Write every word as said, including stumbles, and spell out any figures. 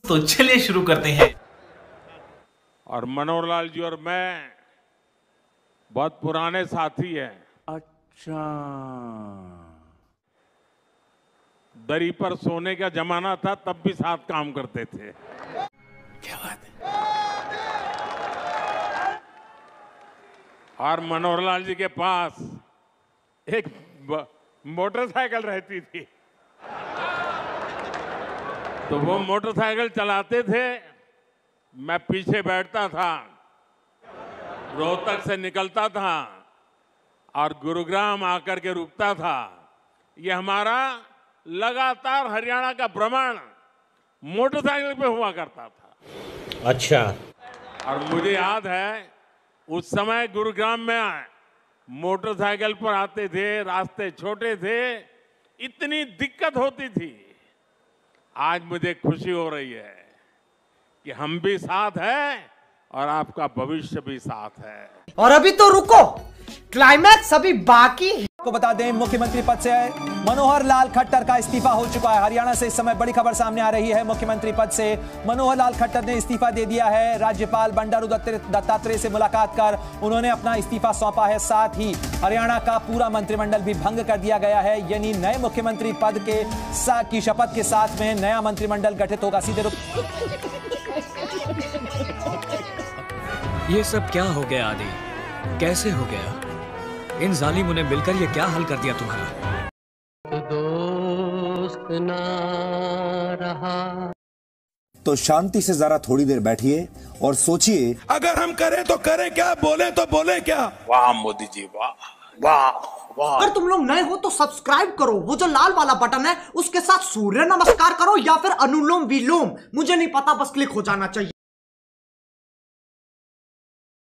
तो चलिए शुरू करते हैं। और मनोहर लाल जी और मैं बहुत पुराने साथी हैं। अच्छा, दरी पर सोने का जमाना था, तब भी साथ काम करते थे। क्या बात है। और मनोहर लाल जी के पास एक मोटरसाइकिल रहती थी, तो वो मोटरसाइकिल चलाते थे, मैं पीछे बैठता था, रोहतक से निकलता था और गुरुग्राम आकर के रुकता था। ये हमारा लगातार हरियाणा का भ्रमण मोटरसाइकिल पे हुआ करता था। अच्छा। और मुझे याद है उस समय गुरुग्राम में मोटरसाइकिल पर आते थे, रास्ते छोटे थे, इतनी दिक्कत होती थी। आज मुझे खुशी हो रही है कि हम भी साथ हैं और आपका भविष्य भी साथ है। और अभी तो रुको, क्लाइमैक्स अभी बाकी है। को बता दें, मुख्यमंत्री पद से मनोहर लाल खट्टर का इस्तीफा हो चुका है। हरियाणा से इस समय बड़ी खबर सामने आ रही है। मुख्यमंत्री पद से मनोहर लाल खट्टर ने इस्तीफा दे दिया है। राज्यपाल बंडारू दत्तात्रेय से मुलाकात कर उन्होंने अपना इस्तीफा सौंपा है। साथ ही हरियाणा का पूरा मंत्रिमंडल भी भंग कर दिया गया है, यानी नए मुख्यमंत्री पद के साथ की शपथ के साथ में नया मंत्रिमंडल गठित होगा। सीधे रुक ये सब क्या हो गया आदि? कैसे हो गया? इन जालिमों ने मिलकर ये क्या हल कर दिया तुम्हारा? दोस्त ना रहा। तो शांति से जरा थोड़ी देर बैठिए और सोचिए, अगर हम करें तो करें क्या, बोले तो बोले क्या। वाह मोदी जी, वाह वाह वाह। अगर तुम लोग नए हो तो सब्सक्राइब करो, वो जो लाल वाला बटन है उसके साथ सूर्य नमस्कार करो या फिर अनुलोम विलोम, मुझे नहीं पता, बस क्लिक हो जाना चाहिए।